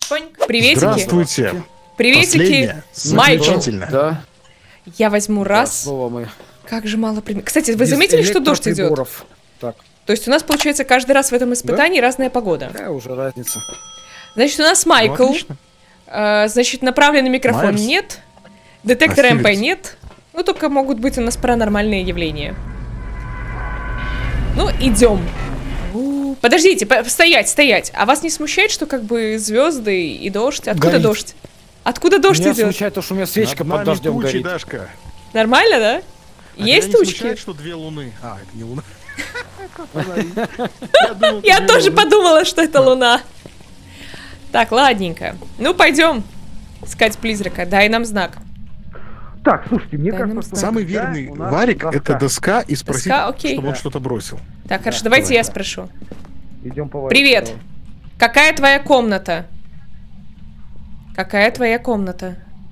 Приветики. Здравствуйте. Приветики, Майкл. Замечательно. Да. Я возьму раз. Снова мы. Как же мало Кстати, вы заметили, что дождь идет? Так. То есть у нас получается каждый раз в этом испытании разная погода. Какая уже разница? Значит, у нас Майкл. Значит, направленный микрофон Майерс. нет. Детектор А МП Стивенс? нет. Ну, только могут быть у нас паранормальные явления. Ну, идем. Подождите, стоять. А вас не смущает, что как бы звезды и дождь? Откуда Горит. дождь? Откуда дождь Меня идет? смущает то, что у меня свечка под дождем тучи, горит. Дашка. Нормально, да? А Есть тебя не тучки? смущает, что две луны? А, это не луна. Я тоже подумала, что это луна. Так, ладненько. Ну, пойдем искать призрака. Дай нам знак. Так, слушайте, мне Дай нам кажется, что Самый всегда верный у нас варик доска. это доска и спросить, Доска, окей. чтобы он что-то бросил. Так, хорошо, Да, давайте давай, я да. спрошу. Идем по варику, Привет. давай. Какая твоя комната? Какая твоя комната?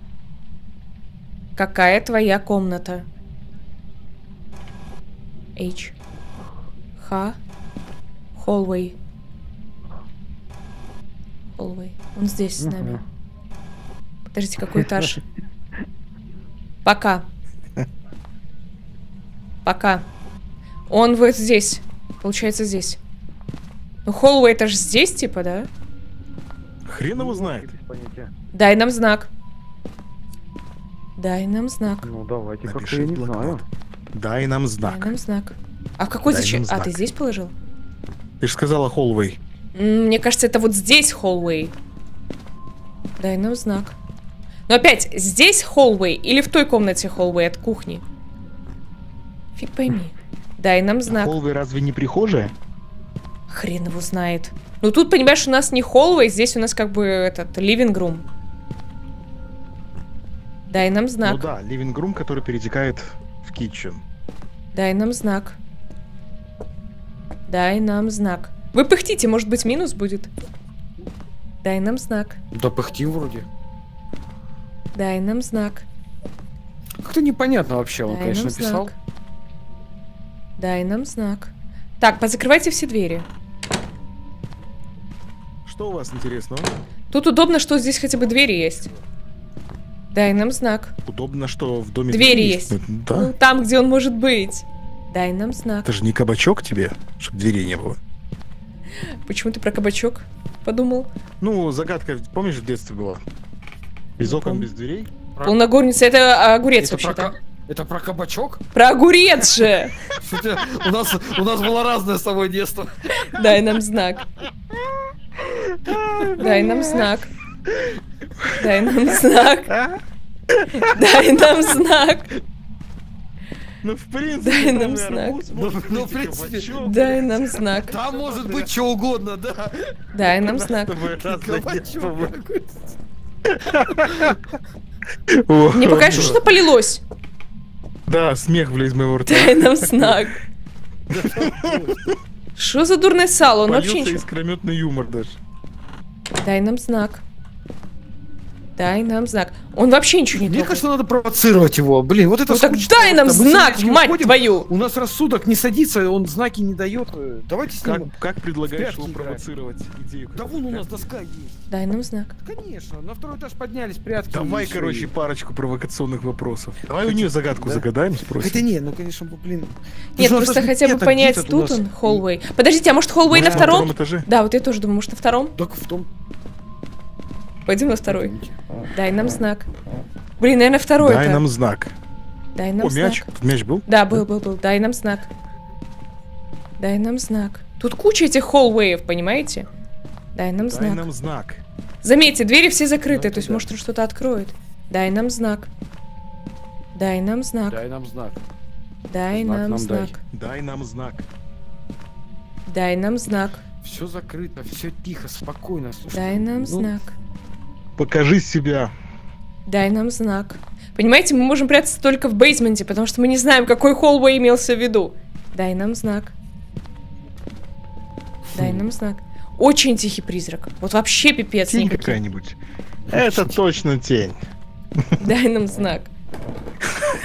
Какая твоя комната? H. Х. Hallway. Hallway. Он здесь с нами. Подождите, какой этаж? Пока. Пока. Он вот здесь. Получается, здесь. Ну, Hallway это же здесь, типа, да? Хрен его знает. Без понятия. Дай нам знак. Дай нам знак. Ну, давайте, как-то Напиши я в не блокнот. знаю. Дай нам Дай знак. нам знак. А какой Дай зачем? нам А, ты знак. здесь положил? Ты же сказала Холлвей. Мне кажется, это вот здесь Hallway. Дай нам знак. Но опять, здесь Hallway или в той комнате Hallway от кухни? Фиг пойми. Дай нам знак. Холлвей разве не прихожая? Хрен его знает. Ну тут, понимаешь, у нас не Hallway, здесь у нас как бы этот living room. Дай нам знак. Ну да, living room, который перетекает в kitchen. Дай нам знак. Дай нам знак. Вы пыхтите, может быть, минус будет? Дай нам знак. Да пыхтим вроде. Дай нам знак. Как-то непонятно вообще, он, Дай конечно, нам написал. знак. Дай нам знак. Так, позакрывайте все двери. Что у вас интересного? Тут удобно, что здесь хотя бы двери есть. Дай нам знак. Удобно, что в доме Двери есть. Ну, да. Ну, там, где он может быть. Дай нам знак. Это же не кабачок тебе, чтобы дверей не было. Почему ты про кабачок подумал? Ну, загадка, помнишь, в детстве была? Без Не окон, помню. без дверей? Полногорница, это огурец Это про, вообще-то. это про кабачок? Про огурец же! Слушайте, у нас было разное с тобой детство. Дай нам знак. Дай нам знак. Дай нам знак. Дай нам знак. Ну, в принципе, Дай там нам и знак. арбуз Ну, может ну, быть, в принципе, кабачок. Дай нам знак. Там может быть что угодно, да? Дай нам У нас знак. с тобой разное детство было. Кабачок. О, Мне пока что что полилось. Да, смех влез из моего рта. Дай нам знак. Что за дурное сало? Он вообще Полился ничего. искрометный юмор даже. Дай нам знак. Дай нам знак. Он вообще ничего не Мне трогает. кажется, надо провоцировать его. Блин, вот это Ну так скучно. дай нам Мы знак, сегодня мать ходим, твою! У нас рассудок не садится, он знаки не дает. Давайте с Как, ним. как предлагаешь прятки его играем. провоцировать идею? Да вон у нас доска есть. Дай нам знак. Конечно, на второй этаж поднялись, прятки. Давай, и всё, короче, и- парочку провокационных вопросов. Давай у нее загадку Да? загадаем, спросим. Хотя не, ну конечно, блин. Нет, Ну, просто даже хотя бы где-то, понять, где-то у тут нас- он, Hallway. Подождите, а может Hallway на Может, втором? этаже? Да, вот я тоже думаю, может на втором? Так в том. Пойдем на второй. Дай нам знак. Блин, наверное, второй Дай это. нам знак. Дай нам О, знак. мяч. Тут мяч был? Да, был. Дай нам знак. Дай нам знак. Тут куча этих Hallway'ев, понимаете? Дай нам Дай знак. нам знак. Заметьте, двери все закрыты, Ну, то есть да. может он что-то откроет. Дай нам знак. Дай нам знак. Дай нам знак. Дай знак нам нам знак. Дай нам знак. Дай нам знак. Все закрыто, все тихо, спокойно. Слушай, Дай нам ну, знак. Покажи себя. Дай нам знак. Понимаете, мы можем прятаться только в бейсменте, потому что мы не знаем, какой Hallway имелся в виду. Дай нам знак. Дай нам знак. Очень тихий призрак. Вот вообще пипец. Тень никаких. какая-нибудь. Это точно тень. Дай нам знак.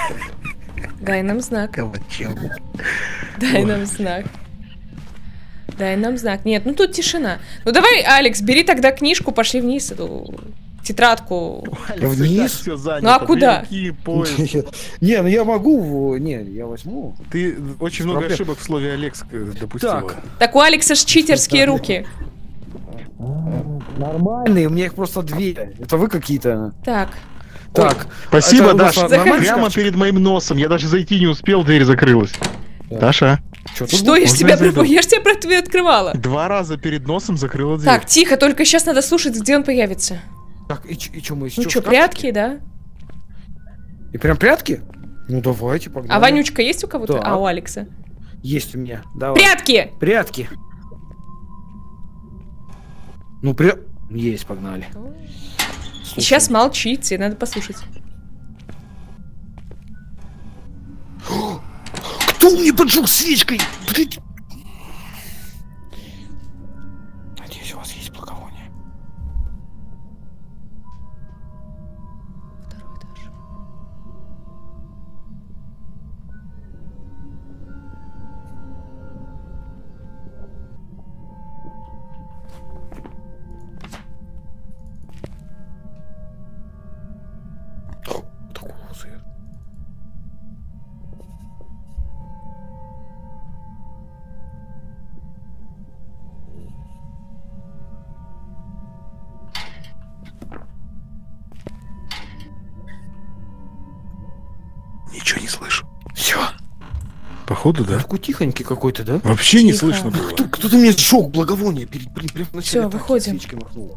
Дай нам знак. Кабачок. Дай нам знак. Дай нам знак. Нет, ну тут тишина. Ну давай, Алекс, бери тогда книжку, пошли вниз, эту тетрадку. Вниз? Все занято. Ну а куда? Две руки, поезд. Не, ну я могу, не, я возьму. Ты очень много Проблем. ошибок в слове Алекс допустила. Так. Так у Алекса ж читерские руки. Нормальные, у меня их просто две. Это вы какие-то. Так. Так. Спасибо, Это у вас Даша. нормальный Прямо шкафчик? перед моим носом. Я даже зайти не успел, дверь закрылась. Да. Даша, Что, я ж Можно тебя я зайду? я ж тебя про тебя открывала. 2 раза перед носом закрыла дверь. Так, тихо, только сейчас надо слушать, где он появится. Так, и чё мы? Ну что, прятки, да? И прям прятки? Ну давайте, погнали. А вонючка есть у кого-то? Да. А, у Алекса. Есть у меня. Давай. Прятки! Прятки. Ну, есть, погнали. И сейчас молчите, надо послушать. Кто мне поджег свечкой? Блядь. Надеюсь, у вас есть благовоние. Второй этаж. Такого света. Ничего не слышу. Все. Походу, да? Такой тихонький какой-то, да? Вообще не Тихо. слышно было. Кто-то мне сжег благовоние прям на Всё, выходим. свечкой махнул.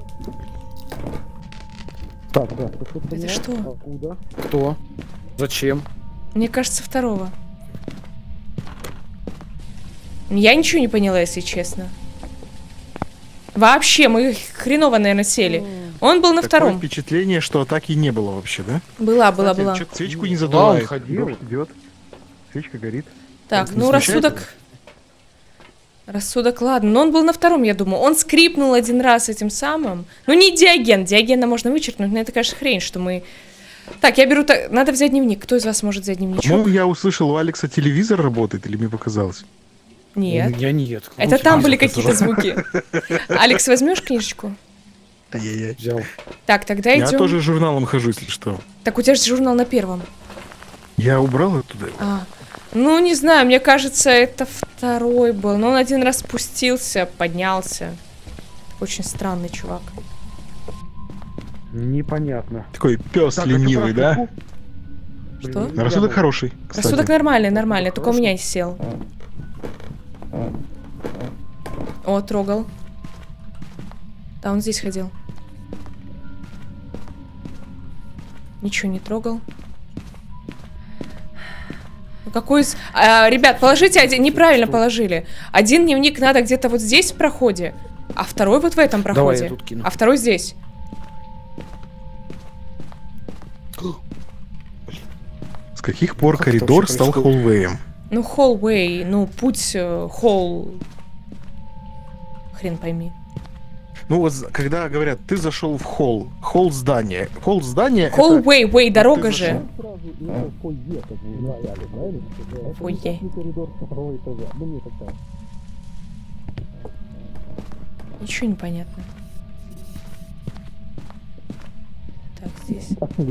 Так, да. Это что? Откуда? Кто? Зачем? Мне кажется, второго. Я ничего не поняла, если честно. Вообще, мы хреново, наверное, сели. Он был на Такое втором. впечатление, что атаки не было вообще, да? Была. Что-то свечку не Да, задувает. он ходил. Дождь идет. Свечка горит. Так, Не ну смущает рассудок... Рассудок, ладно. Но он был на втором, я думаю. Он скрипнул один раз этим самым. Ну, не Диоген. Диогена можно вычеркнуть, но это, конечно, хрень, что мы... Так, я беру... Надо взять дневник. Кто из вас может взять дневничок? По-моему, я услышал, у Алекса телевизор работает, или мне показалось? Нет. У меня нет. Это Ну, там были телевизор какие-то звуки. Алекс, возьмешь книжечку? Ай-яй-яй. взял. Так, тогда Я идем. тоже журналом хожу, если что. Так, у тебя же журнал на первом. Я убрал оттуда. А, ну, не знаю, мне кажется, это второй был. Но он один раз спустился, поднялся. Очень странный чувак. Непонятно. Такой пес Так, ленивый, а да? чё Что? На рассудок хороший, кстати. Рассудок нормальный, только у меня сел. О, трогал. Да, он здесь ходил. Ничего не трогал. Ну какой из... ребят, положите один... Неправильно положили. Один дневник надо где-то вот здесь в проходе, а второй вот в этом Давай проходе. я тут кину. А второй здесь. С каких пор Как это коридор вообще стал происходит? холлвеем? Ну, hallway, ну, путь, холл. Хрен пойми. Ну вот, когда говорят, ты зашел в холл, холл здания. Холл здания это... Hallway, way, дорога ты же. зашел- Фойе. Ничего не понятно. Так, здесь.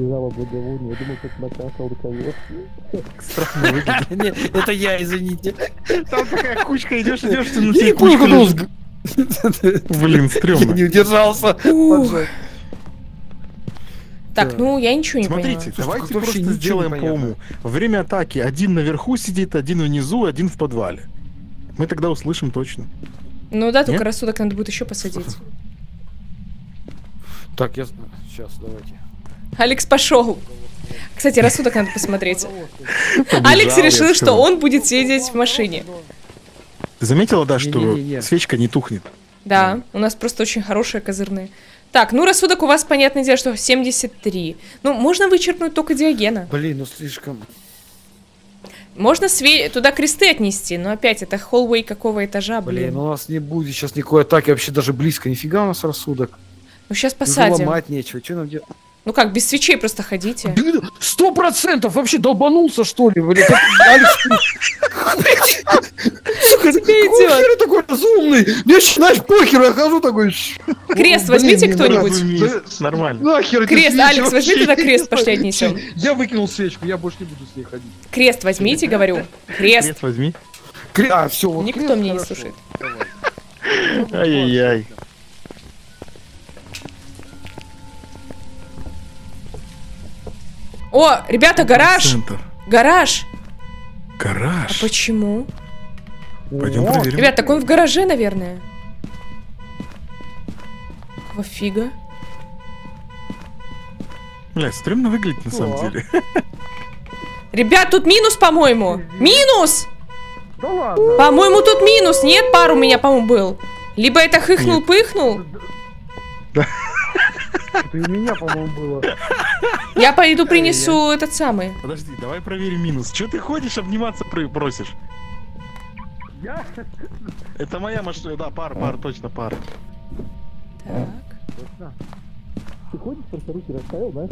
Странно выглядит. Нет, это я, извините. Там такая кучка, идешь, ты на Я тебе не кучка понял, лежит. Блин, Я стрёмно. не удержался. Ух. Поджег. Так, ну, я ничего не Смотрите, поняла. давайте как-то вообще просто ничего сделаем не по понятно. уму. Во время атаки один наверху сидит, один внизу, один в подвале. Мы тогда услышим точно. Ну да, только Нет? рассудок надо будет еще посадить. Так, я... Сейчас, давайте. Алекс пошел. Кстати, рассудок надо посмотреть. Побежал Алекс я решил, что всё. он будет сидеть в машине. Ты заметила, да, что Не-не-не-не. свечка не тухнет? Да, у нас просто очень хорошие козырные. Так, ну рассудок у вас, понятное дело, что 73. Ну, можно вычеркнуть только Диогена. Блин, ну слишком... Можно туда кресты отнести, но опять это холлвей какого этажа, Блин, блин. у нас не будет сейчас никакой атаки вообще даже близко. Нифига у нас рассудок. Ну сейчас Уже посадим. ломать нечего. Что нам делать? Ну как, без свечей просто ходите. 100% вообще долбанулся, что ли, блядь? Алекс, сука, Тебе какого идет. хера такой разумный? Я знаешь, похер, я хожу такой. Крест Блин, возьмите мне кто-нибудь. нравится. Нормально. Нахер эти Крест, свечи Алекс, возьми вообще. тогда крест, пошли отнесем. Я выкинул свечку, я больше не буду с ней ходить. Крест возьмите, говорю. Крест. Крест возьми. А, все, вот Никто крест, меня не хорошо. слушает. Давай. Ай-яй-яй. О, ребята, гараж! Центр. Гараж! А Гараж. почему? Пойдем О, проверим. Ребят, так он в гараже, наверное. Какого фига? Бля, стремно выглядит на самом Да. деле. Ребят, тут минус, по-моему. Минус! Да ладно. По-моему, тут минус. Нет, пар у меня, по-моему, был. Либо это хыхнул-пыхнул. Это и у меня, по-моему, было. Я пойду принесу этот самый. Подожди, давай проверим минус. Че ты ходишь, обниматься просишь? Я? Это моя машина, да, пар, точно пар. Так. Ты ходишь, просто руки расставил, знаешь,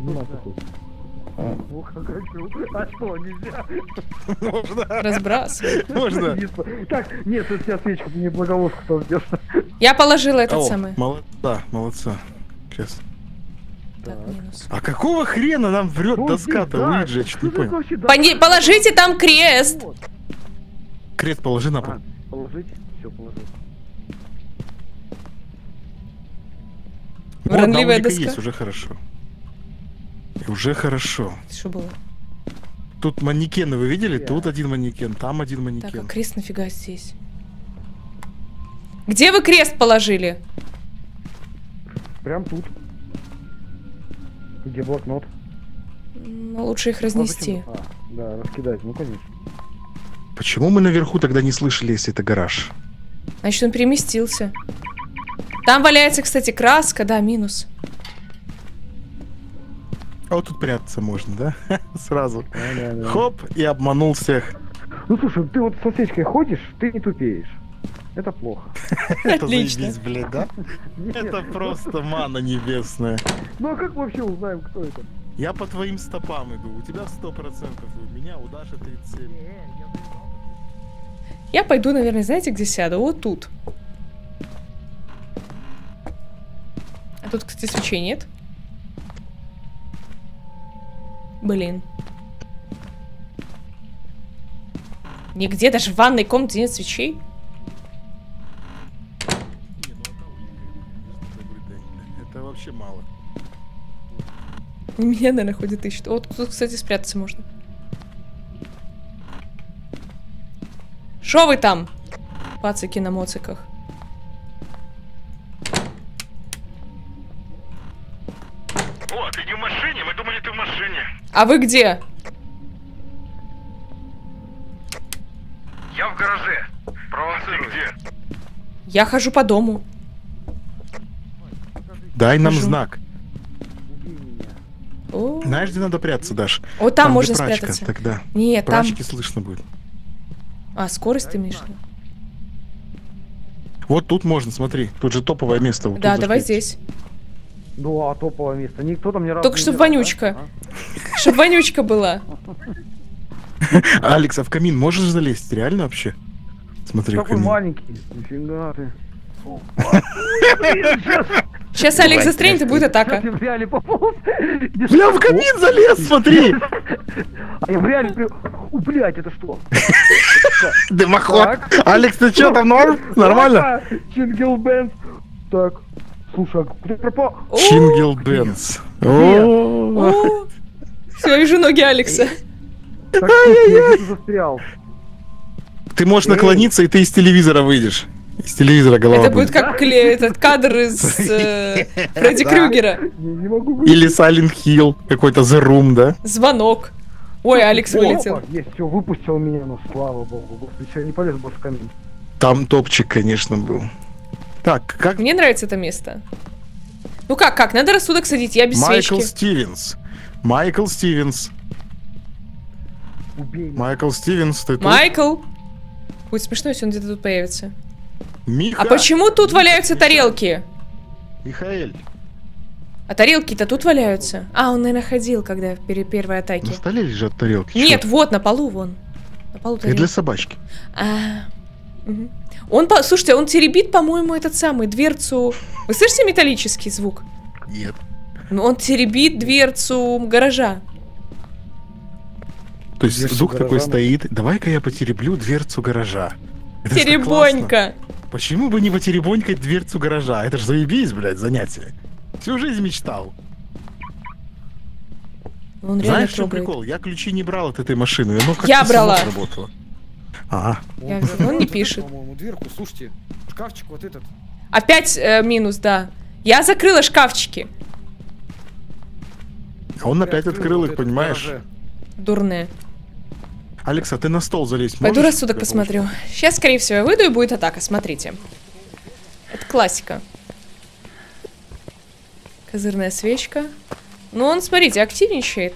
О, как хочу. А что, нельзя? Можно. Разбрасывай. Можно. Так, нет, тут сейчас свечку, мне благовост кто ждешь. Я положила этот О, самый. Да, молодца. Сейчас. Так, минус. А какого хрена нам врет Что доска-то, здесь, да? Уиджи, я чё-то не Что здесь понял. вообще, да? Положите там крест. Вот. Крест положи на пол. А, положить? Все, положить. Вот, Вранливая наушника доска. есть, уже хорошо. И уже хорошо. Что было? Тут манекены, вы видели? Тут один манекен, там один Так, а манекен. крест нафига здесь? Где вы крест положили? Прям тут. Где блокнот? Ну, лучше их разнести. А, да, раскидать, ну конечно. Почему мы наверху тогда не слышали, если это гараж? Значит, он переместился. Там валяется, кстати, краска, да, минус. А вот тут прятаться можно, да? Сразу. Да. Хоп, и обманул всех. Ну слушай, ты вот со свечкой ходишь, ты не тупеешь. Это плохо. Это Отлично. заебись, блядь, да? Это просто мана небесная. Ну а как вообще узнаем, кто это? Я по твоим стопам иду. У тебя 100%, у меня, у Даши 37. Я пойду, наверное, знаете, где сяду? Вот тут. А тут, кстати, свечей нет. Блин. Нигде, даже в ванной комнате нет свечей. Это вообще мало. Меня, наверное, ходит ищет. Вот тут, кстати, спрятаться можно. Шо вы там? Пацаки на моциках. О, ты не в машине? Мы думали, ты в машине. А вы где? Я в гараже. Провоцируй. Ты где? Я хожу по дому. Дай нам Хожу. знак. О, Знаешь, где надо прятаться, Даш? вот там где можно прачка, спрятаться. Тогда. Нет, там... Прачки слышно будет. А, скорость ты имеешь в виду? Вот тут можно, смотри. Тут же топовое место. Вот Да, тут давай зашли. здесь. Ну а топовое место. Никто там ни разу Только не чтоб играл, вонючка. да? Чтоб вонючка была. Алекс, а в камин можешь залезть? Реально вообще? Смотри, в Такой камин. маленький. Нифига ты. Сейчас Алекс застрянет и будет атака. Я в реале пополз. Бля, в камин залез, смотри! А я в реале... Блять, это что? Дымоход. Так. Алекс, ты что, там норм? Нормально? Чингел Бенц. Так. Слушай, а кто пропал? Чингел Бенц. Все, вижу ноги Алекса. Так, слушай, я где-то застрял. Ты можешь наклониться, и ты из телевизора выйдешь. Из телевизора голова Это будет как этот кадр из Фредди Крюгера. Не могу выйти. Или Silent Hill, какой-то The Room, да? Звонок. Ой, Алекс вылетел. Опа, есть, все, выпустил меня, ну слава богу. Господи, я не полез больше в камин. Там топчик, конечно, был. Так, как Мне нравится это место. Ну как? Надо рассудок садить, я без Майкл свечки. Стивенс. Майкл Стивенс. Убей меня. Майкл Стивенс, ты тут? Майкл. Будет смешно, если он где-то тут появится. Миха. А почему тут валяются тарелки? Михаэль. А тарелки-то тут валяются? А, он, наверное, ходил, когда при первой атаке. На столе лежат тарелки. Нет, Чё? вот, на полу вон. На полу И тарелки. для собачки. Мгм. Слушайте, он теребит, по-моему, этот самый, дверцу... Вы слышите металлический звук? Нет. Ну, он теребит дверцу гаража. То есть Дверцу дух такой гаража. стоит. Давай-ка я потереблю дверцу гаража. Это ж так классно. Теребонька. Почему бы не потеребонькать дверцу гаража? Это ж заебись, блядь, занятие. Всю жизнь мечтал. Он реально Знаешь, в чем трогает. прикол? Я ключи не брал от этой машины. Оно как-то Я само брала. сработало. А, Я- закрыл он не вот эту, пишет. по-моему, дверку, слушайте, шкафчик вот этот. Опять минус, да. Я закрыла шкафчики. а он опять Приоткрыл открыл вот их, этот понимаешь? гараже. Дурная. Алекса, ты на стол залезть Пойду можешь? рассудок Для посмотрю. Сейчас, скорее всего, я выйду и будет атака. Смотрите. Это классика. Козырная свечка. Ну, он, смотрите, активничает.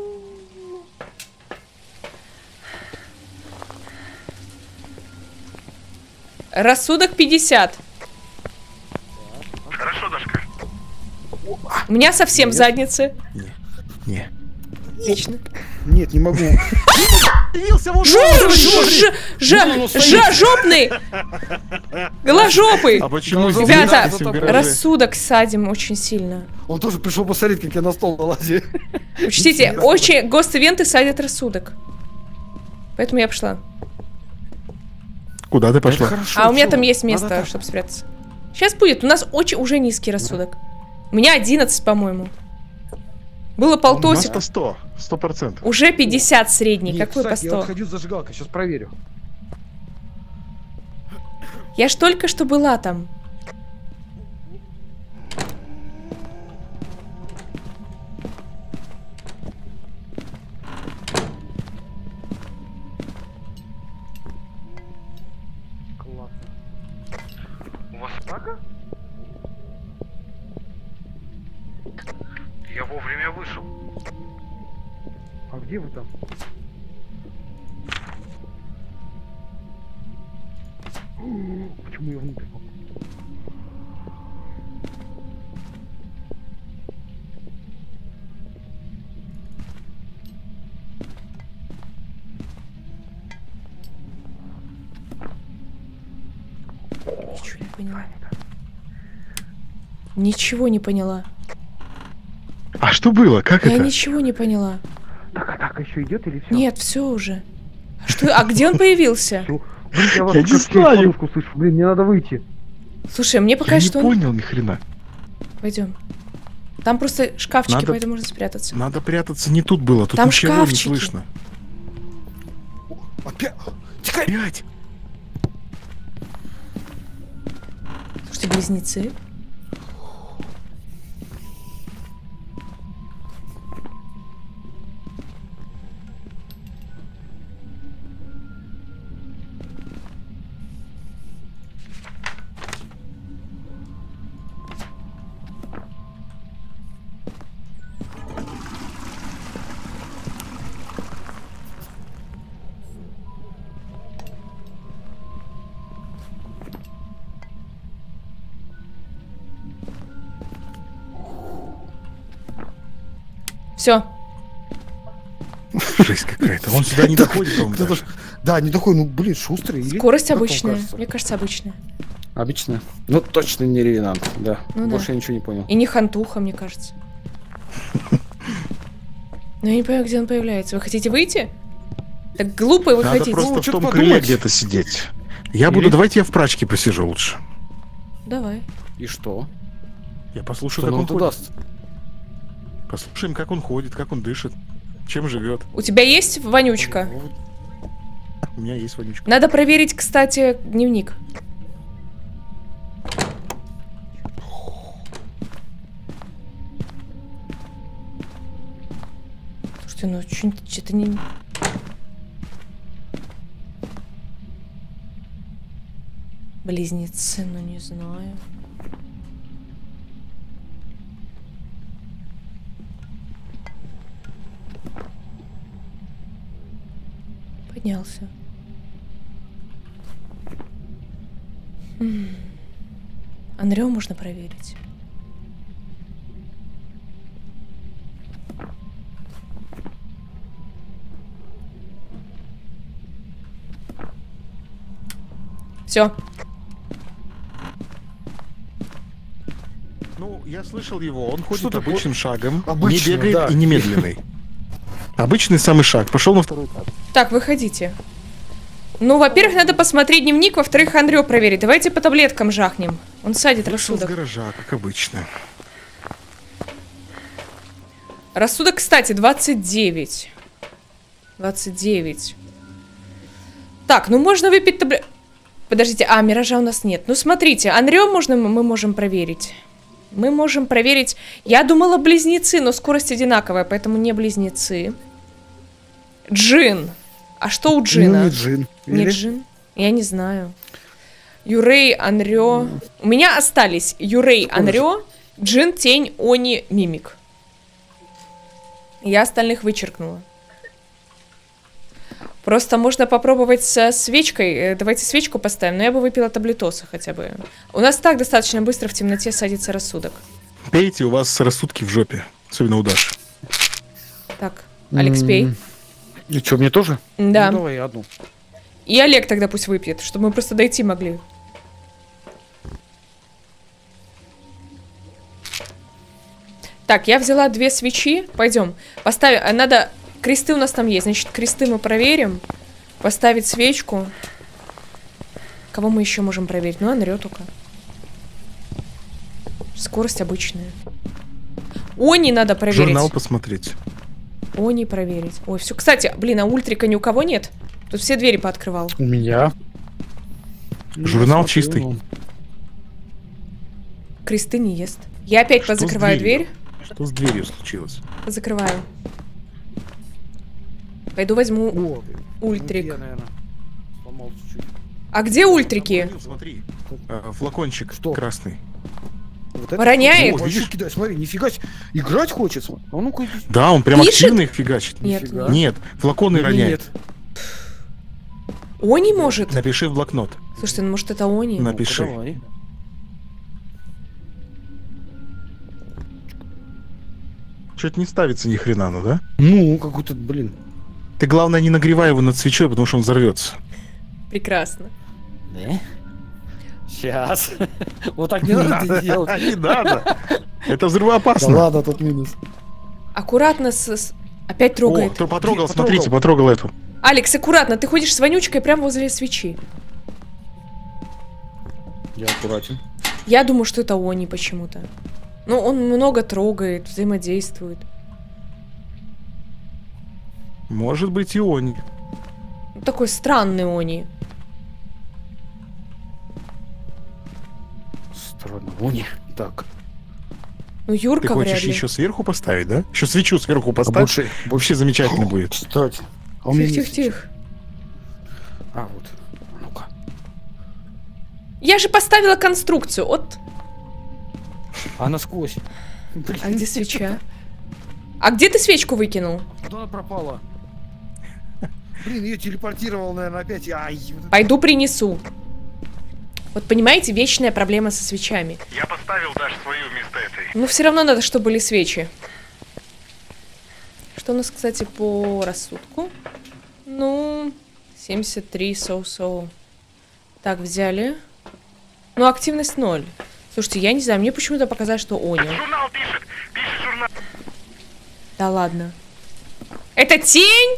Рассудок 50. Хорошо, Дашка. У меня совсем в заднице. Не. Отлично. Нет, не могу. Появился вон Жопный! Голожопый! А почему Ребята, здесь Ребята, в гараже? рассудок садим очень сильно. Он тоже пришел посмотреть, как я на стол налазил. Учтите, очень гост-ивенты садят рассудок. Поэтому я пошла. Куда ты пошла? А у меня там есть место, чтобы спрятаться. Сейчас будет. У нас очень уже низкий рассудок. У меня 11, по-моему. Было У нас полтосик. по 100. 100%. Уже 50 средний. Нет, Какой по кстати, я вот 100? ходил с зажигалкой, сейчас проверю. Я ж только что была там. У вас атака? Я вовремя вышел. А где вы там? Почему я внутрь попал? Ничего не поняла. Ничего не поняла. А что было? Как Я это? ничего не поняла. Так, атака еще идет или все? Нет, все уже. Что? А где он появился? Блин, я вас Я не как через знаю. подушку слышу. Блин, мне надо выйти. Слушай, мне пока Я не что он... понял ни хрена. Пойдем. Там просто шкафчики, Надо- поэтому можно спрятаться. Надо прятаться, не тут было. Тут Там ничего шкафчики. не слышно. Опять? Тихо! Опять? Слушайте, близнецы. Все. Жесть какая-то. Он сюда не доходит, он Кто-то даже. ж- Да, не такой, ну блин, шустрый. или? Скорость Как вам обычная. кажется? Мне кажется, обычная. Обычно. Ну, точно не ревенант, да. Ну Больше да. я ничего не понял. И не хантуха, мне кажется. Но я не понимаю, где он появляется. Вы хотите выйти? Так глупо Надо выходить. просто Ну, в что-то том крыле подумать. где-то сидеть. Я буду, Или- давайте я в прачке посижу лучше. Давай. И что? Я послушаю, Что как нам он это ходит. даст? Послушаем, как он ходит, как он дышит, чем живет. У тебя есть вонючка? У меня есть вонючка. Надо проверить, кстати, дневник. Слушайте, ну что-то не... Близнецы, ну не знаю. Поднялся. Анрео можно проверить. Все. Ну, я слышал его, он ходит Что такое? обычным шагом, Обычный, не бегает да. и не медленный. Обычный самый шаг. Пошел на второй этаж. Так, выходите. Ну, во-первых, надо посмотреть дневник, во-вторых, Андрё проверить. Давайте по таблеткам жахнем. Он садит Вышел с рассудок. гаража, как обычно. Рассудок, кстати, 29. 29. Так, ну можно выпить таблетку. Подождите, миража у нас нет. Ну, смотрите, Андрё мы можем проверить. Мы можем проверить... Я думала близнецы, но скорость одинаковая, поэтому не близнецы. Джин. А что у Джина? Ну, не джин. Не Или? Джин? Я не знаю. Юрей, Анрё. У меня остались Юрей, Анрё, Джин, Тень, Они, Мимик. Я остальных вычеркнула. Просто можно попробовать со свечкой. Давайте свечку поставим, но я бы выпила таблетоса хотя бы. У нас так достаточно быстро в темноте садится рассудок. Пейте, у вас рассудки в жопе. Особенно у Даши. Так, Алекс, пей. И что, мне тоже? Да. Ну, давай одну. И Олег тогда пусть выпьет, чтобы мы просто дойти могли. Так, я взяла 2 свечи. Пойдем. Поставим. Надо... Кресты у нас там есть. Значит, кресты мы проверим. Поставить свечку. Кого мы еще можем проверить? Ну, Анрё только. Скорость обычная. Они надо проверить. Журнал посмотреть. Они проверить. Ой, все. Кстати, блин, а ультрика ни у кого нет? Тут все двери пооткрывал. У меня. Журнал Я смотрю, чистый. ну. Кресты не ест. Я опять Что с позакрываю дверью? дверь. Что с дверью случилось? Закрываю. Пойду возьму О, ультрик. ну, я, наверное, сломал чуть-чуть. А где ультрики? Смотри, флакончик Что? красный. Вот Роняет? О, видишь, кидай, смотри, нифига себе. Играть хочется. А ну-ка иди. Да, он прям Пишет? активно их фигачит. Нет, Нифига. нет. Нет, флаконы Или роняет. нет. Они может? Напиши в блокнот. Слушайте, ну может это они? На- Ну-ка, Напиши. давай. Что-то не ставится ни хрена, ну да? Ну, какой-то, блин. Ты, главное, не нагревай его над свечой, потому что он взорвется. Прекрасно. Да? Сейчас. Вот так не надо делать. Не надо. Это Да взрывоопасно. ладно, тут минус. Аккуратно Опять О, трогает. кто потрогал, Потрогал. смотрите, потрогал эту. Алекс, аккуратно, ты ходишь с вонючкой прямо возле свечи. Я аккуратен. Я думаю, что это они почему-то. Ну, он много трогает, взаимодействует. Может быть, и он. Ну, такой странный они. Странно. Они. Так. Ну, Ты Юрка вряд хочешь ли. еще сверху поставить, да? Еще свечу сверху А поставь. больше. Вообще замечательно будет. Кстати. А у меня нет Тихо-тихо-тихо. свечи. А, вот. Ну-ка. Я же поставила конструкцию. Вот. А насквозь. Блин, А где свеча? А где ты свечку выкинул? куда она пропала? Блин, ее телепортировал, наверное, опять. Ай, вот это- Пойду принесу. Вот понимаете, вечная проблема со свечами. Я поставил даже свою вместо этой. Но все равно надо, чтобы были свечи. Что у нас, кстати, по рассудку? Ну, 73, соу-соу. Так, взяли. Ну, активность 0. Слушайте, я не знаю, мне почему-то показалось, что они. Журнал пишет. Пишет журнал. Да ладно. Это тень?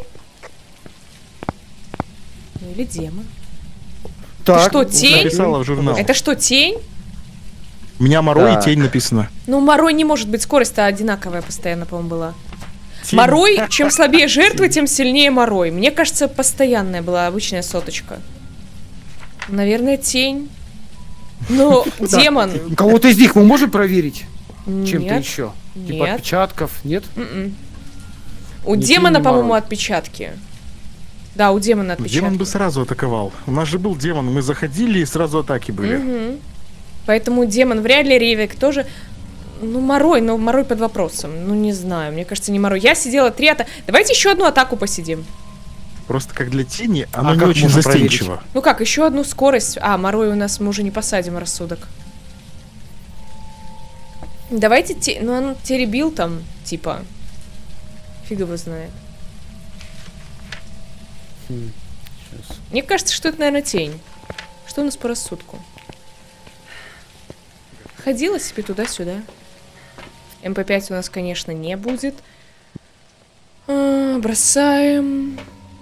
Ну, или демон. Так, что, тень? Написала в журнал. Это что, тень? У меня Морой и Так. тень написано. Ну, Морой не может быть, скорость-то одинаковая постоянно, по-моему, была. Тень. Морой, чем слабее жертва, тем сильнее Морой. Мне кажется, постоянная была обычная соточка. Наверное, тень. Ну, демон. Кого-то из них мы можем проверить? Чем-то Нет. еще? Типа Нет. отпечатков? Нет? М-м. У Ни демона, тень, ни по-моему, Морой. отпечатки. Да, у демона отпечатки. Демон бы сразу атаковал. У нас же был демон, мы заходили и сразу атаки были. Мгм. Поэтому демон вряд ли, Ревик тоже. Ну, Морой, но Морой под вопросом. Ну, не знаю, мне кажется, не Морой. Я сидела 3 атаки. Давайте еще одну атаку посидим. Просто как для тени, оно не как очень можно проверить? застенчиво. Ну как, еще одну скорость. А, Морой у нас мы уже не посадим рассудок. Давайте ну он теребил там, типа. Фиг его знает. Сейчас. Мне кажется, что это, наверное, тень. Что у нас по рассудку? Ходила себе туда-сюда. МП5 у нас, конечно, не будет. Бросаем.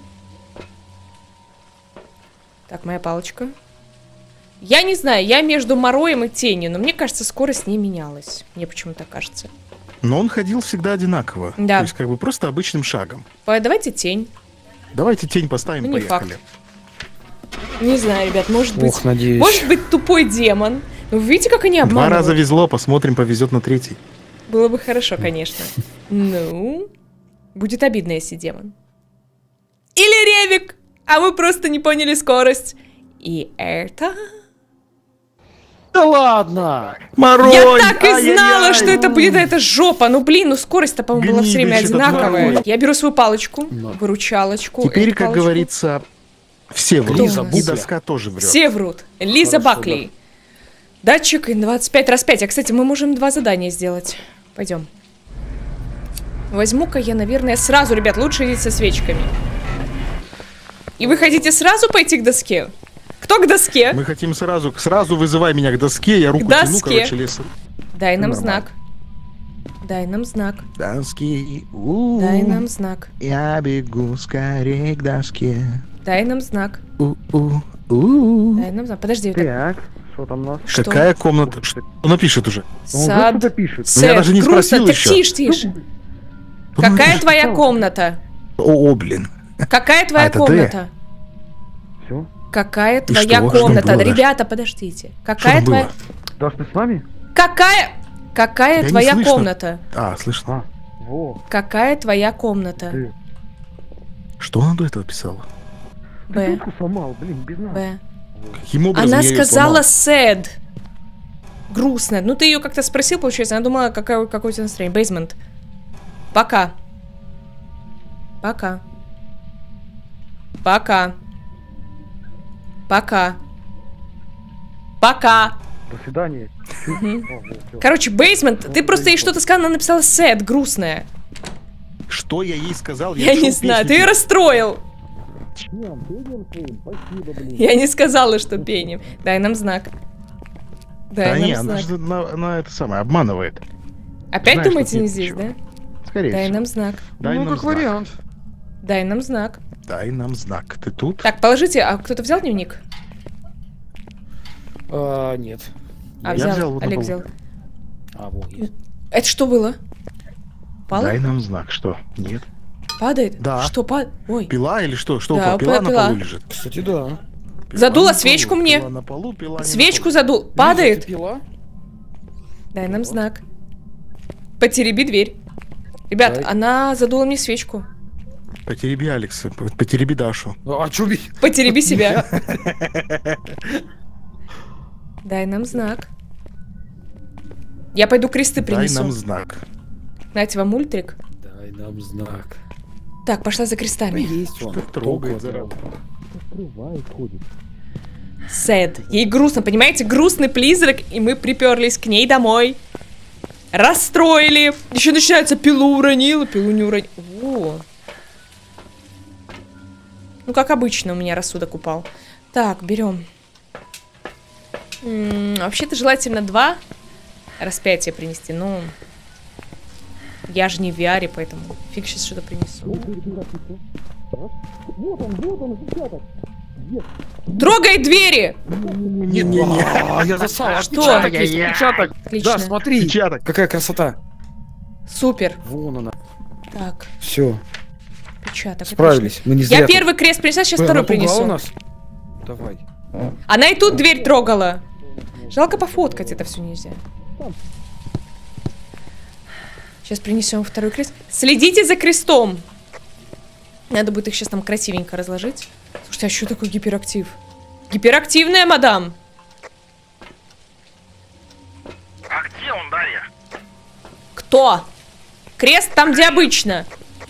Так, моя палочка. Я не знаю, я между мороем и тенью, но мне кажется, скорость не менялась. Мне почему-то кажется. Но он ходил всегда одинаково. Да. То есть, как бы, просто обычным шагом. Давайте тень. Давайте тень поставим, Ну, не поехали. Не знаю, ребят, может быть... Ох, надеюсь. Может быть, тупой демон. Но вы видите, как они 2 обманывают? раза везло, посмотрим, повезет на 3-й. Было бы хорошо, конечно. Ну, будет обидно, если демон. Или Ревик, а мы просто не поняли скорость. И это... Да ладно! Морой! Я так и Ай-яй-яй! знала, что это будет эта жопа. Ну, блин, ну скорость-то, по-моему, была все время Гнидыч этот одинаковая. морой. Я беру свою палочку, выручалочку. Теперь, эту как палочку. говорится, все врут. Лиза И Букля. доска тоже врет. Все врут. Лиза Хорошо, Бакли. Датчик 25x5. А, кстати, мы можем 2 задания сделать. Пойдем. Возьму-ка я, наверное, сразу, ребят, лучше идти со свечками. И вы хотите сразу пойти к доске? Кто к доске? Мы хотим сразу вызывай меня к доске, я руку тяну, доске. короче, лесу. Дай нам Нормально. знак. Дай нам знак. Доски, Дай нам знак. я бегу скорее к доске. Дай нам знак. У-у-у. Дай нам знак. Подожди, это... Так, что там у нас? Что? Какая комната? Что он напишет уже? Он уже Сад. что-то пишет. Ну, я даже не грустно. спросил Так еще. тише, тише. Какая твоя комната? О, блин. Какая твоя это комната? Все. Какая И твоя что? Что комната? было? Ребята, подождите. Что Какая там твоя... было? Даш, ты с нами? Какая не твоя слышно. комната? А, слышно. А, во. Какая твоя комната? Ты. Что она до этого писала? Ты Б. дудку сломал, блин, без нас. Б. Каким образом Она я её сказала сломал? sad. Грустная. Ну ты ее как-то спросил, получается. Она думала, какое у тебя настроение. Бейсмент. Пока. Пока. Пока. Пока. Пока. До свидания. Мгм. О, вот, всё. Короче, Бейсмент, ты просто ей что-то сказала, она написала sad, грустная. Что я ей сказал? Я не шел знаю, песню ты ее петь. расстроил. Спасибо, блин. Я не сказала, что пеним. Дай нам знак. Да Дай не, нам она знак. же она это самое, обманывает. Опять знаешь, думаете, что не нет здесь, ничего. да? Скорее Дай всего. нам знак. Дай Ну, нам как знак. вариант. Дай нам знак. Дай нам знак. Ты тут? Так, положите, а кто-то взял дневник? Нет. А, Я взял. взял, вот на Олег полу. взял. А, вот есть. Это что было? Дай Падает? нам знак. Что? Нет? Падает? Да. Что падает? Ой. Пила или что? Что Да, упало? Пила пила. на полу лежит. Кстати, да. Пила Задула на полу, свечку мне. Пила на полу, пила не на Свечку полу. задул. Лиза, Падает? ты пила? Дай нам знак. Потереби дверь. Ребят, Дай. она задула мне свечку. Потереби Алекса, потереби Дашу. А чё бить? Потереби себя. Дай нам знак. Я пойду кресты Дай принесу. нам знак. Знаете, вам мультрик? Дай нам знак. Так, пошла за крестами. Есть он. Что трогает, зараза? Сэд. Ей грустно, понимаете? Грустный призрак, и мы приперлись к ней домой. Расстроили. Еще начинается, пилу уронила, пилу не уронила. О. Ну, как обычно, у меня рассудок упал. Так, берем. Вообще-то желательно 2 распятия принести, но я же не в VR, поэтому фиг сейчас что-то принесу. Трогай двери! Не-не-не. А, я засал. Что? Отпечаток есть, отпечаток. Отлично. Да, смотри. Печаток. Какая красота. Супер. Вон она. Так, Все, печаток. справились. Мы не отлично. зря. Я первый крест принесла, сейчас Ой, второй напугала принесу. нас? Давай. Она и тут дверь трогала. Жалко, пофоткать это все нельзя. Сейчас принесем второй крест. Следите за крестом. Надо будет их сейчас там красивенько разложить. Слушайте, а что такое гиперактив? Гиперактивная, мадам. А где он, Дарья? Кто? Крест там, где обычно.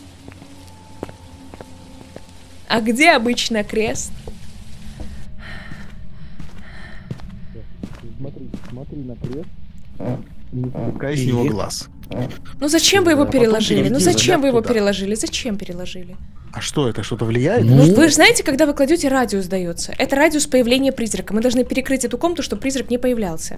А где обычно крест? Пускай с него глаз. Ну зачем вы его переложили? Ну иди зачем вы его туда. переложили? Зачем переложили? А что, это что-то влияет? Ну, вы же знаете, когда вы кладете, радиус дается. Это радиус появления призрака. Мы должны перекрыть эту комнату, чтобы призрак не появлялся.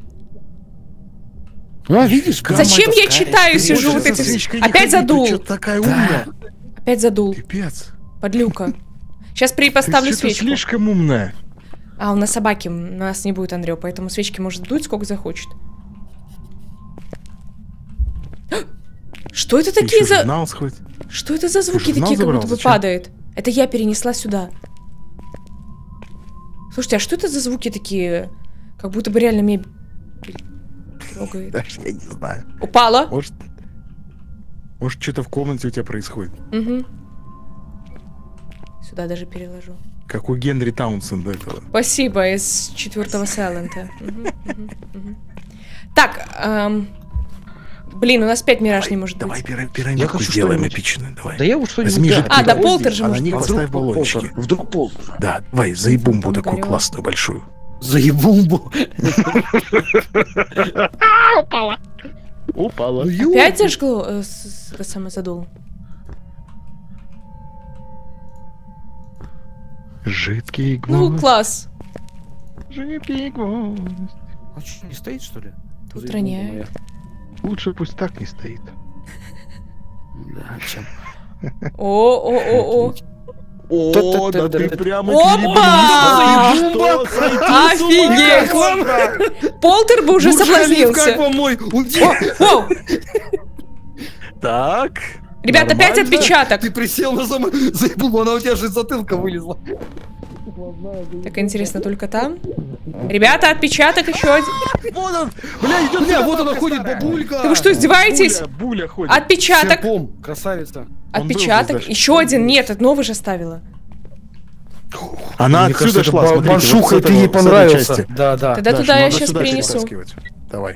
Ну, видишь, Зачем я читаю, сижу вот эти... Опять задул. Ты что такая умная? Опять задул. Пипец. Подлюка. Сейчас Ты поставлю что-то свечку. слишком умная. А, у нас собаки, у нас не будет Андрео, поэтому свечки может дуть сколько захочет. Что это Ты такие ещё за... журнал схватил. Что это за звуки журнал такие, как забрал? будто бы Зачем? падает? Это я перенесла сюда. Слушайте, а что это за звуки такие, как будто бы реально мебель трогает? Даже я не знаю. Упала? Может, что-то в комнате у тебя происходит. Угу. Сюда даже переложу. Как у Генри Таунсенда этого. Спасибо, из 4-го Сайлента. Так, блин, у нас 5 мираж не может Давай быть. Я пирамидку хочу сделаем что-нибудь. эпичную, давай. Да я вот что-нибудь... Возьми же А, да, гвозди, полтер же а на может них быть. поставь баллончики. Вдруг полтер. Да, давай, заебумбу такую Горело. классную, большую. Заебумбу. Упала. Опять зажгло? Это самое задул. Жидкий Ну, гвоздь. класс. Жидкий гвоздь. А что, не стоит, что ли? Тут Заебумба роняет. моя. Лучше пусть так не стоит. Да, чем? О. О, да ты прямо Опа! Офигеть! Полтер бы уже Как соблазнился. вам мой? Воу! Так. Ребят, опять Нормально? отпечаток. Ты присел на заебумбу, она у тебя же из затылка вылезла. Так интересно, только там? Ребята, отпечаток еще один. Вот он! Бля, идет Бля, вот она ходит, бабулька. Да вы что, издеваетесь? Буля ходит. Отпечаток. Серпом, красавица. Отпечаток. был, Еще один. Нет, это новый же ставила. Она Мне отсюда кажется, шла, это смотрите, баншуха, вот с ты этого- ей с этой понравился. части. Да, да. Тогда Даш, туда я надо сейчас сюда перенесу. перетаскивать. Давай.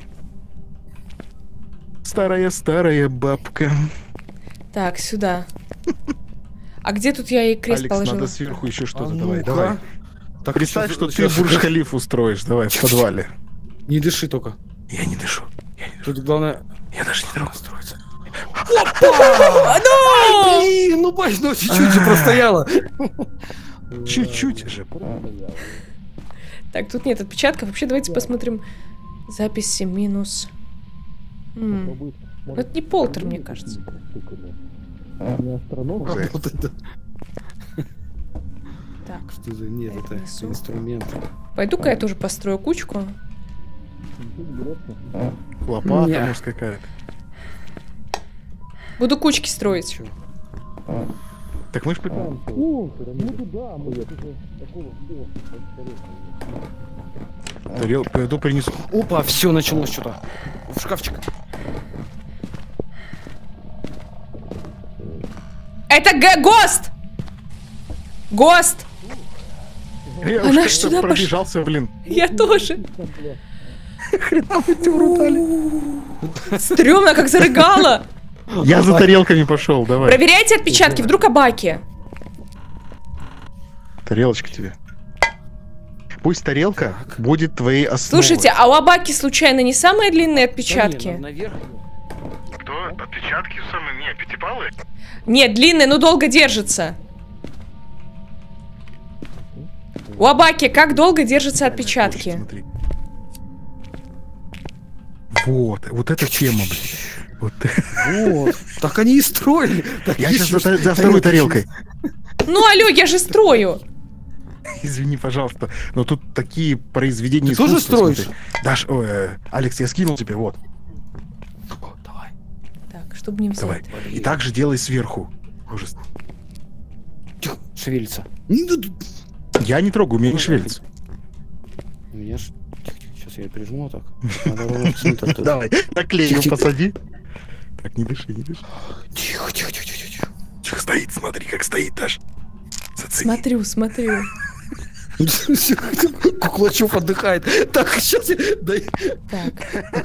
Старая бабка. Так, сюда. А где тут я ей крест Алекс, положила? надо сверху еще что-то. А Давай, ну-ка. давай. Так, Представь, щас- что ты щас- Бурдж-Халиф устроишь. Давай, в подвале. Не дыши только. Я не дышу. Тут главное... Я даже не трогаю строиться. Блин, ну бач, ну чуть-чуть же простояла. Чуть-чуть же. Так, тут нет отпечатков. Вообще, давайте посмотрим записи минус. Ну, это не полтер, мне кажется. Уже. Вот это. Так, Что за... Нет, Это это несу. инструмент. пойду-ка я тоже построю кучку. Лопата, Не. может, какая-то. Буду кучки строить. Чё? Так мы ж... Пойду принесу. Опа, все началось что-то. В шкафчик. Это ГОСТ! ГОСТ! Я Она уж ж как-то сюда пошла. пробежался, блин. Я тоже. Хрена вы эти брутали. Стрёмно, как зарыгала. Я за тарелками пошел, давай. Проверяйте отпечатки, вдруг абаки. Тарелочка тебе. Пусть тарелка будет твоей основой. Слушайте, а у абаки случайно не самые длинные отпечатки? Да не, наверх. Кто? Отпечатки самые? Не, пятипалые? Нет, длинные, но долго держатся. У абаки как долго держатся отпечатки? Смотри. Вот эта тема, блин. Вот. Вот. Так они и строили. Так Я еще сейчас за второй тарелкой. Ну, алло, я же строю. Извини, пожалуйста, но тут такие произведения Ты тоже искусства, строишь? смотри. Даш, Алекс, я скинул тебе, вот. О, давай. Так, чтобы не взять. Давай. И так же делай сверху. Ужас. Тихо, шевелится. Я не трогаю, у меня не шевелится. У меня ж... Тихо, тихо, сейчас я прижму так. Надо ровно центр тут. Давай, наклею, Тихо. посади. Так, не дыши, не дыши. Тихо, тихо, тихо, тихо, тихо. Тихо, стоит, смотри, как стоит, Даш. Зацени. Смотрю. Куклачев отдыхает. Так, сейчас я... дай. Так,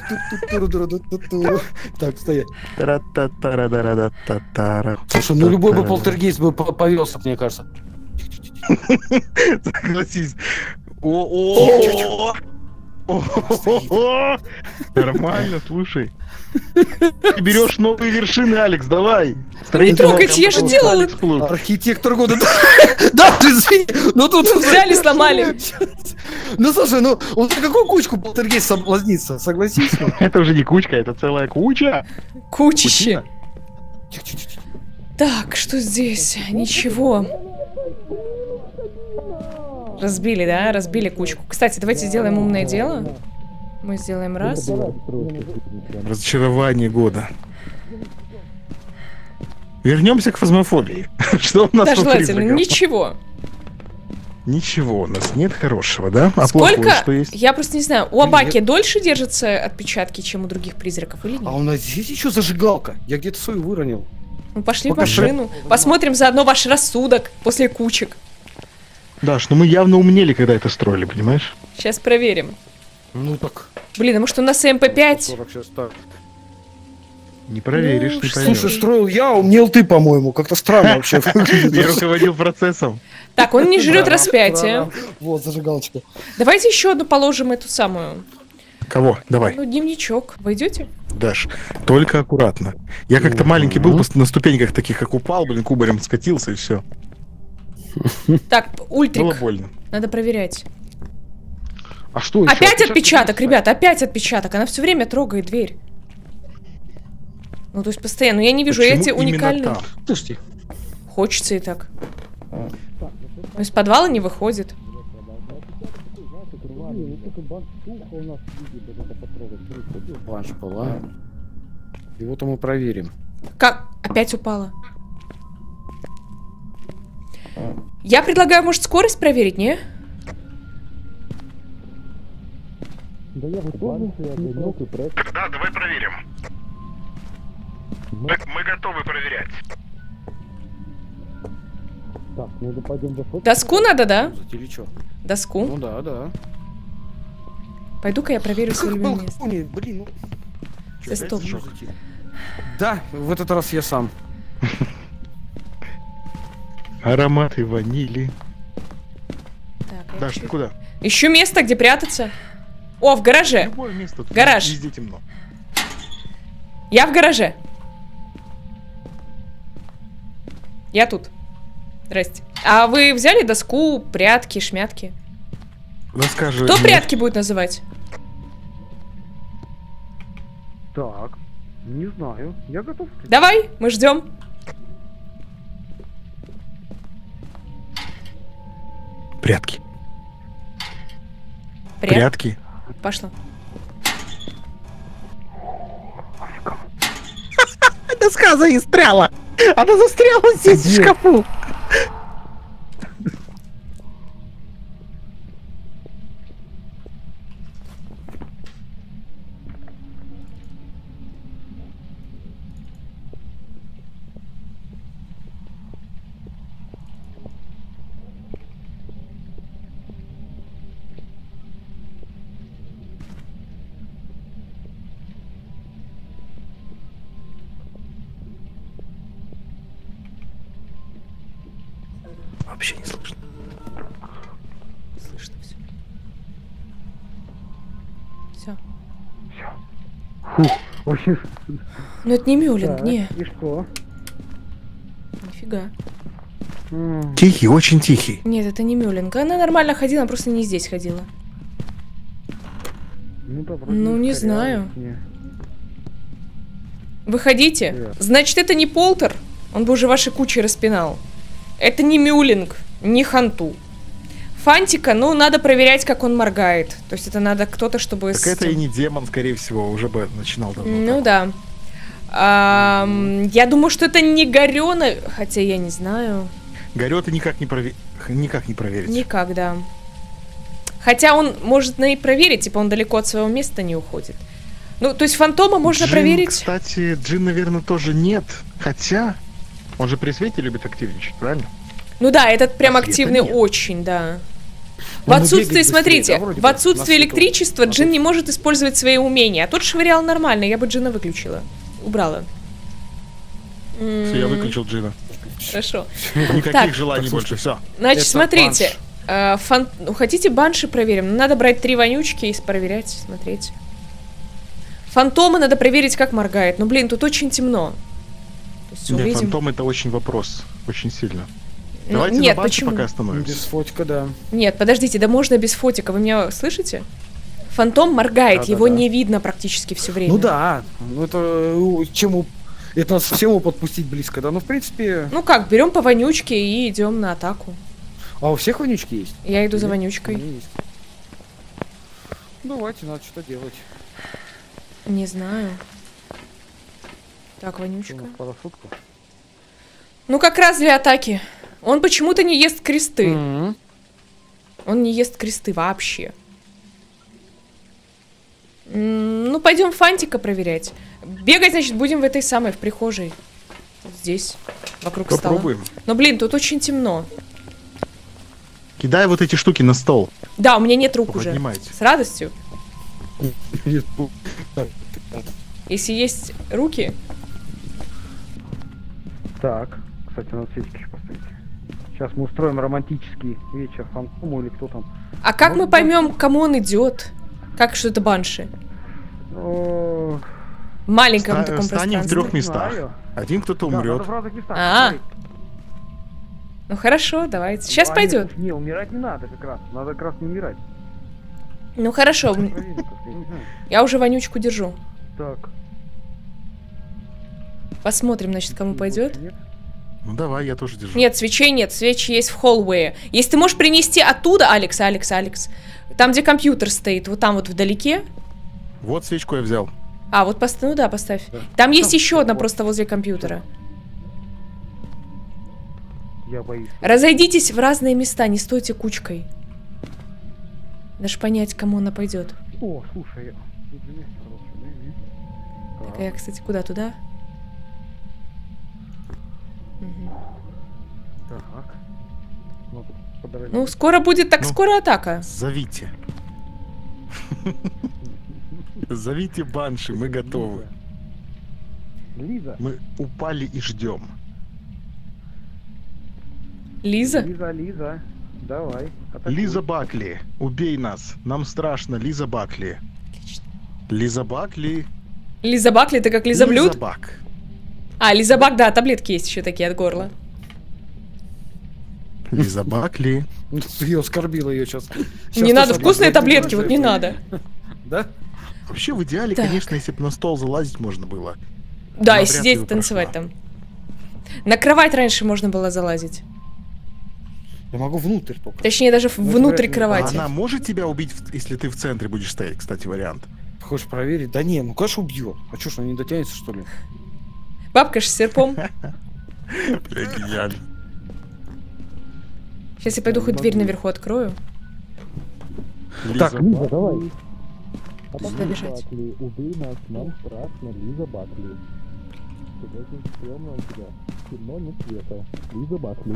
Так, стоять. Тара-та-тара-дара-да-та-тара. Слушай, ну любой бы полтергейст бы повелся, мне кажется. Согласись. О-о-о! О-хо-хо-хо! Нормально, слушай. Ты берешь новые вершины, Алекс, давай. Не трогайте, я же делала. Архитектор года. Да, ты извини. Ну тут Взяли, сломали. Ну слушай, ну он на какую кучку полтергейст соблазнится, согласись? Это уже не кучка, это целая куча. Кучище. Кучина. Так, что здесь? Ничего. Разбили, да? Разбили кучку. Кстати, давайте сделаем умное дело. Мы сделаем раз. Разочарование года. Вернемся к фазмофобии. Что у нас Да, по желательно. призракам? Ничего. Ничего у нас нет хорошего, да? А Сколько? плохое что есть? Я просто не знаю. У Абаки дольше держатся отпечатки, чем у других призраков, или А нет? у нас здесь еще зажигалка. Я где-то свою выронил. Мы пошли в Покажи. машину. Посмотрим заодно ваш рассудок после кучек. Даш, ну мы явно умнели, когда это строили, понимаешь? Сейчас проверим. Ну так. Блин, а может у нас МП5? 40 сейчас так. Не проверишь, Ну, не что поймешь. Слушай, строил я, умнел ты, по-моему. Как-то странно вообще. Я руководил процессом. Так, он не жрет распятие. Вот, зажигалочка. Давайте еще одну положим эту самую. Кого? Давай, Ну, дневничок. Войдете? Даш. Только аккуратно. Я как-то маленький был, просто на ступеньках таких, как упал, блин, кубарем скатился и все. Так, Было ультрик. больно. Надо проверять. А что еще? Опять отпечаток, ребята, опять отпечаток. Она все время трогает дверь. Ну, то есть постоянно. Но я не вижу эти уникальные. Слушайте. Хочется и так. Но из подвала не выходит. Банш была. И вот мы проверим. Как? Опять упала. Я предлагаю, может, скорость проверить, не? Да, давай проверим. Мы готовы проверять. Доску надо, да? Или что? Доску. Ну да, да. Пойду-ка я проверю свое Как любимое место. балконе, блин, ну. За стоп. Да, в этот раз я сам. Ароматы ванили. Так, Даш, ты куда? ищу место, где прятаться. О, в гараже. Любое место. тут Гараж. Везде темно. Я в гараже. Я тут. Здрасте. А вы взяли доску, прятки, шмятки? Расскажи. Кто прятки будет называть? Так, не знаю. Я готов. Давай, мы ждем. Прятки. Прятки. Пошла. Доска застряла. Она застряла здесь в шкафу. Вообще не слышно. Слышно все. Все. Фух, вообще. Ну это не мюлинг, Так, не. и что? Нифига. Тихий, очень тихий. Нет, это не мюлинг. Она нормально ходила, она просто не здесь ходила. Ну, да, вроде Ну, не ускорялось, знаю. не. Выходите. Значит, это не Полтер. Он бы уже ваши кучи распинал. Это не мюлинг, не ханту. Фантика, ну, надо проверять, как он моргает. То есть это надо кто-то, чтобы... Так это и не демон, скорее всего, уже бы начинал давно. Ну так. да. Я думаю, что это не Горёна, хотя я не знаю. Горёта никак не проверить. Никак, да. Хотя он может и проверить, типа он далеко от своего места не уходит. Ну, то есть фантома можно Джин, проверить. Кстати, Джин, наверное, тоже нет. Хотя, он же при свете любит активничать, правильно? Ну да, этот прям А света активный нет. очень, да. В Он отсутствии, бегает быстрее, смотрите, да, вроде в бы, отсутствии на свету. электричества Джин не может использовать свои умения. А тот швырял нормально, я бы Джина выключила. Убрала. Все, я выключил Джина. Хорошо. Никаких Так. желаний больше, все. Значит, Это смотрите. Ну, хотите банши проверим? Надо брать 3 вонючки и проверять, смотреть. Фантомы надо проверить, как моргает. Ну, блин, тут очень темно. Нет, фантом это очень вопрос. Очень сильно. Давайте нет, на банше почему? пока остановимся. Без фотика, да. Нет, подождите, да можно без фотика. Вы меня слышите? Фантом моргает, Да-да-да. его не видно практически все время. Ну да, ну это чему... Это нас всему подпустить близко, да? Ну, в принципе... Ну как, берем по вонючке и идем на атаку. А у всех вонючки есть? Я иду за Или? вонючкой. У меня есть. Давайте, надо что-то делать. Не знаю. Так, вонючка. Парашютку. Ну как раз для атаки. Он почему-то не ест кресты. Мгм. Он не ест кресты вообще. Ну, пойдем фантика проверять. Бегать, значит, будем в этой самой, в прихожей. Вот здесь, вокруг стола. Попробуем. Но, блин, тут очень темно. Кидай вот эти штуки на стол. Да, у меня нет рук уже. Поднимайте. С радостью. Нет, ну, так. Если есть руки... Так, кстати, надо свечки еще поставить. Сейчас мы устроим романтический вечер фантому или кто там. А как мы Может поймем, кому он идет? Как что это банши? О, В маленьком Ста- таком станем в пространстве. 3 местах. знаю. Один кто-то Да, умрет. надо в разных местах. А. смотреть. Ну хорошо, давайте. Сейчас Ну, а пойдет. нет, не, умирать не надо как раз. Надо как раз не умирать. Ну хорошо, Проверим как-то, я не знаю. я уже вонючку держу. Так. Посмотрим, значит, кому пойдет. Нет? Ну давай, я тоже держу. Нет, свечей нет, свечи есть в холлвее. Если ты можешь принести оттуда, Алекс, там, где компьютер стоит, вот там вот вдалеке. Вот свечку я взял. А, вот ну да, поставь. Да. Там есть Там, еще одна вот. просто возле компьютера. Я боюсь. Разойдитесь в разные места, не стойте кучкой. Даже понять, кому она пойдет. О, слушай, тут же место хорошее, да, есть? Так, Так. а я, кстати, куда? Туда? Мгм. Так. Ну, тут подорожать. Ну, скоро будет, так Ну. скоро атака. Зовите. Зовите банши, мы готовы. Лиза. Мы упали и ждем. Лиза? Лиза, Лиза. Давай. атакуй. Лиза Бакли, убей нас. Нам страшно, Лиза Бакли. Отлично. Лиза Бакли. Лиза Бакли, ты как Лиза Блюд? Лиза Бак. А, Лиза Бак, да, таблетки есть еще такие от горла. Лиза Бакли. Ты оскорбила ее сейчас. Не надо, вкусные таблетки, вот не надо. Да? Вообще в идеале, Так. конечно, если бы на стол залазить можно было. Да, Но и вряд ли сидеть, бы танцевать прошла. там. На кровать раньше можно было залазить. Я могу внутрь только. Точнее, даже Ну, это внутрь вряд ли. А кровати. она может тебя убить, если ты в центре будешь стоять, кстати, вариант. Хочешь проверить? Да не, ну конечно убьет. А что ж, она не дотянется, что ли? Бабка ж с серпом. Бля, гениально. Сейчас я пойду хоть дверь наверху открою. Лиза Лиза, давай. Сюда бежать. убей нас, нам страшно, Лиза Бакли. Очень стрёмно у тебя. Темно, нет света. Лиза Бакли.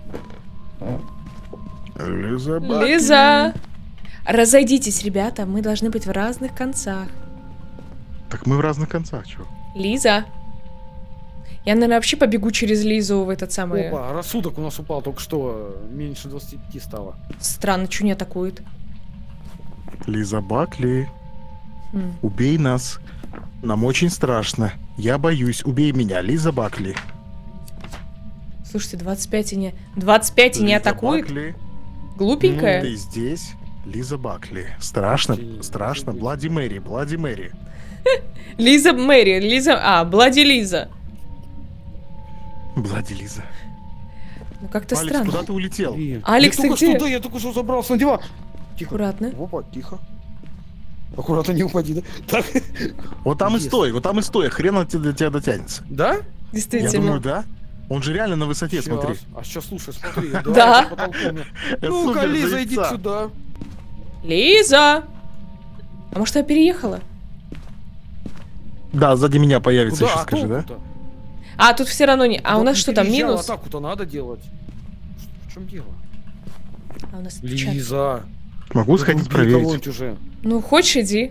Лиза Бакли. Лиза! Разойдитесь, ребята, мы должны быть в разных концах. Так мы в разных концах, чё? Лиза! Я, наверное, вообще побегу через Лизу в этот самый... Опа, рассудок у нас упал только что. Меньше 25 стало. Странно, что не атакует. Лиза Бакли, Хм. убей нас. Нам очень страшно. Я боюсь, убей меня, Лиза Бакли. Слушайте, 25 и не... 25 и не Лиза атакует? Бакли, Глупенькая? ты здесь? Лиза Бакли. Страшно, Почти страшно. не Блади Мэри, Блади Мэри. Лиза Мэри, Лиза... А, Блади Лиза. Блади Лиза. Ну, как-то Алекс, странно. куда ты улетел? Блин. Алекс, я ты только где? что, да, я только что забрался на диван. Тихо. Аккуратно. Опа, тихо. Аккуратно не упади, да? Так. Вот там и Есть. стой, вот там и стой. Хрен он до тебя дотянется. Да? Я Действительно. думаю, да. Он же реально на высоте, смотри. Щас. А сейчас, слушай, смотри. Да. по потолку у меня. Это Ну-ка, супер Лиза, зайца. иди сюда. Лиза! А может, она переехала? Да, сзади меня появится Куда? еще, А скажи, да? толку-то? А, тут все равно не... А Да у нас не что там, переезжала, минус? Атаку-то надо делать. В чем дело? А у нас чат. Лиза. Могу сходить Убей проверить. кого-нибудь уже. Ну, хочешь, иди.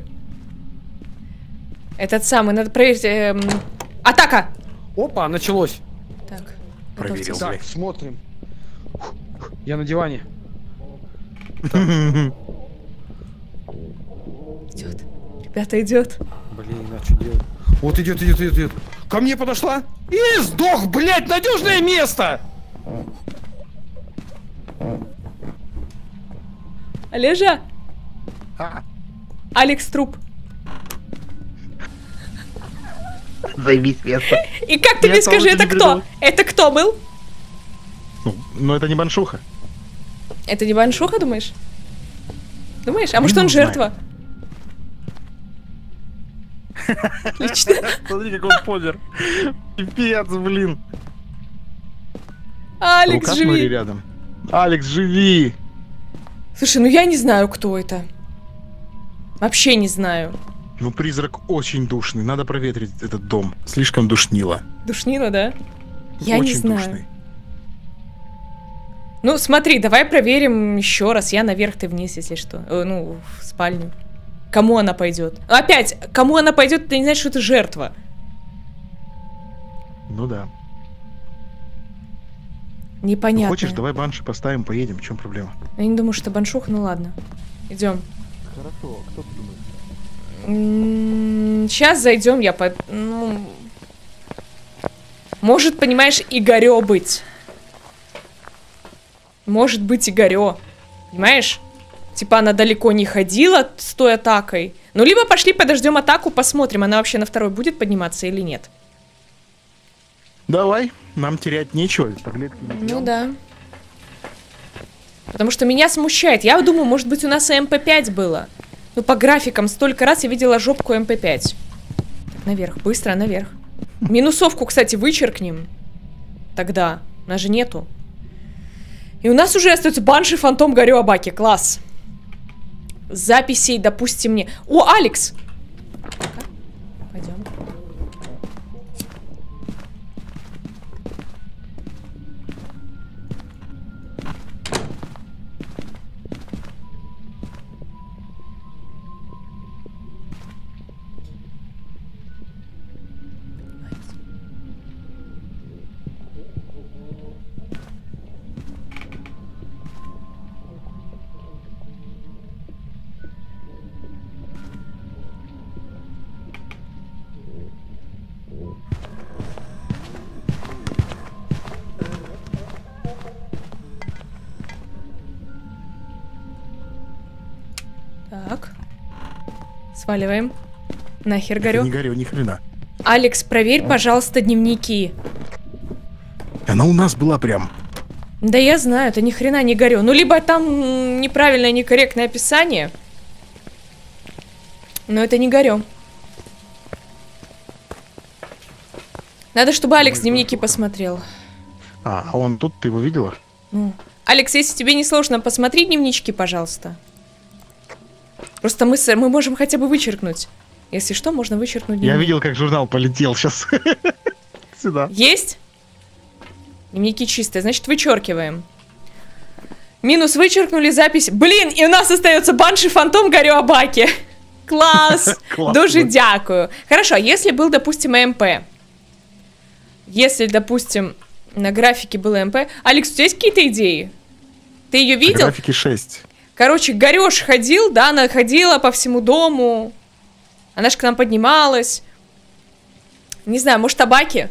Этот самый, надо проверить... Атака! Опа, началось. Так. Проверил. готовьтесь. Так, блядь. смотрим. Я на диване. Идет. Ребята, идет. Блин, а что делать? Вот идет. Ко мне подошла и сдох, блядь, надежное место! Олежа! Алекс труп. Займись место. И как ты мне скажи, это кто? Это кто был? Ну это не баншуха. Это не баншуха, думаешь? Думаешь? А может он жертва? Отлично. Смотри, как он помер. Пипец, блин. Алекс, Рука с Мэри живи. рядом. Алекс, живи! Слушай, ну я не знаю, кто это. Вообще не знаю. Ну призрак очень душный. Надо проветрить этот дом. Слишком душнило. Душнило, да? Я очень не знаю. душный. Ну, смотри, давай проверим еще раз. Я наверх, ты вниз, если что. Ну, в спальню. Кому она пойдет? Опять, кому она пойдет, это не значит, что это жертва. Ну да. Непонятно. Хочешь, давай банши поставим, поедем. В чем проблема? Я не думаю, что баншуха, ну ладно. Идем. Хорошо, кто ты думаешь? Сейчас зайдем, я по... Ну... Может, понимаешь, Игорё быть. Может быть, Игорё. Понимаешь? Типа она далеко не ходила с той атакой. Ну, либо пошли подождем атаку, посмотрим, она вообще на второй будет подниматься или нет. Давай, нам терять нечего. Таблетки не Ну пьем. да. Потому что меня смущает. Я думаю, может быть, у нас и МП5 было. Ну, по графикам столько раз я видела жопку МП5. Так, наверх, быстро наверх. Минусовку, кстати, вычеркнем. Тогда. У нас же нету. И у нас уже остается Банши, Фантом, Горю, Абаки. Класс. Записей, допустим, мне. О, Алекс! Пойдем. Так. Сваливаем. Нахер Это горю. не горю, ни хрена. Алекс, проверь, пожалуйста, дневники. Она у нас была прям. Да я знаю, это ни хрена не горю. Ну, либо там неправильное, некорректное описание. Но это не горю. Надо, чтобы Алекс дневники посмотрел. А он тут, ты его видела? Ну. Алекс, если тебе не сложно, посмотри дневнички, пожалуйста. Просто мы можем хотя бы вычеркнуть. Если что, можно вычеркнуть дневник. Я видел, как журнал полетел сейчас. Сюда. Есть? Дневники чистые, значит, вычеркиваем. Минус вычеркнули запись. Блин, и у нас остается Банши, Фантом, Горю, Абаки. Класс! Дуже дякую. Хорошо, если был, допустим, МП. Если, допустим, на графике было МП. Алекс, у тебя есть какие-то идеи? Ты ее видел? Графики 6. Короче, Горёш ходил, да, она ходила по всему дому. Она ж к нам поднималась. Не знаю, может, Абаки?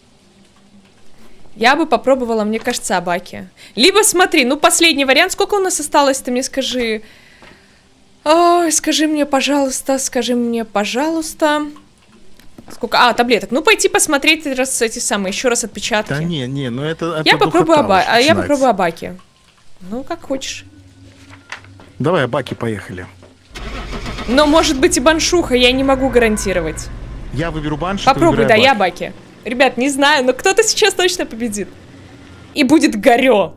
Я бы попробовала, мне кажется, Абаки. Либо смотри, ну, последний вариант. Сколько у нас осталось, ты мне скажи. Ой, скажи мне, пожалуйста, Сколько? А, таблеток. Ну, пойти посмотреть раз эти самые, еще раз отпечатки. Да не, ну это Я попробую духота я начинается. попробую Абаки. Ну, как хочешь. Давай, Абаки, поехали. Но может быть и Баншуха, я не могу гарантировать. Я выберу Банши, Попробуй, ты да, выбирай я Абаки. Абаки. Ребят, не знаю, но кто-то сейчас точно победит. И будет Горё.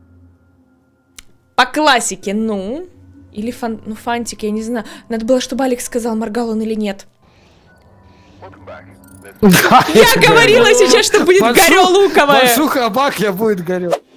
По классике, ну. Или фантик, я не знаю. Надо было, чтобы Алекс сказал, моргал он или нет. Я говорила сейчас, что будет Горё луковая. Баншуха, Абак, я будет Горё.